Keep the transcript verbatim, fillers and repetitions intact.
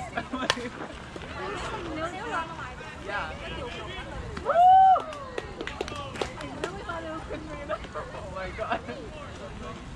Nếu nếu ra ngoài. Yeah. Woo! Oh my god.